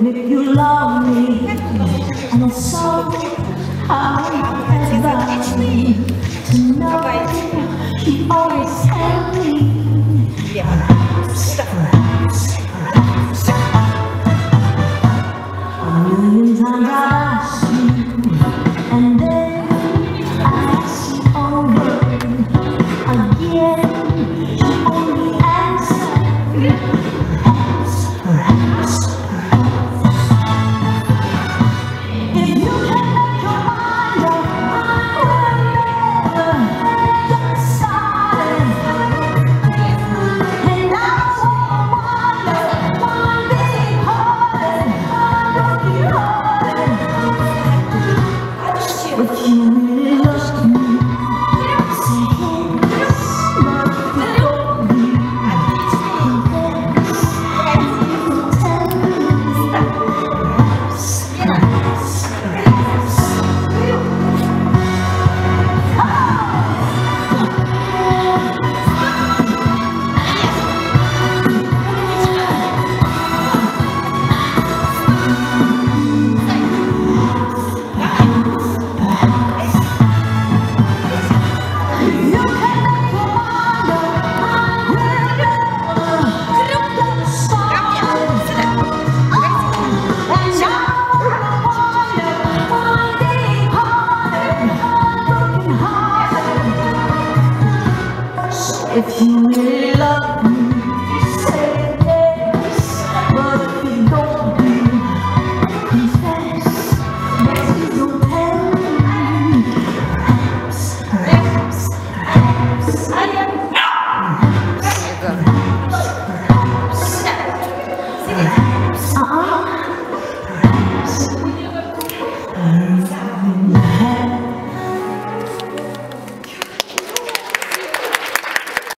if you love me, and so I advise me to know you always tell me. Perhaps, a million times I ask you, and then I ask you over again. You only answer. Perhaps. If you can make your mind up, I will never get started. And I wonder why being broken hearted. If you really love me, say yes, but before me. If you really love me,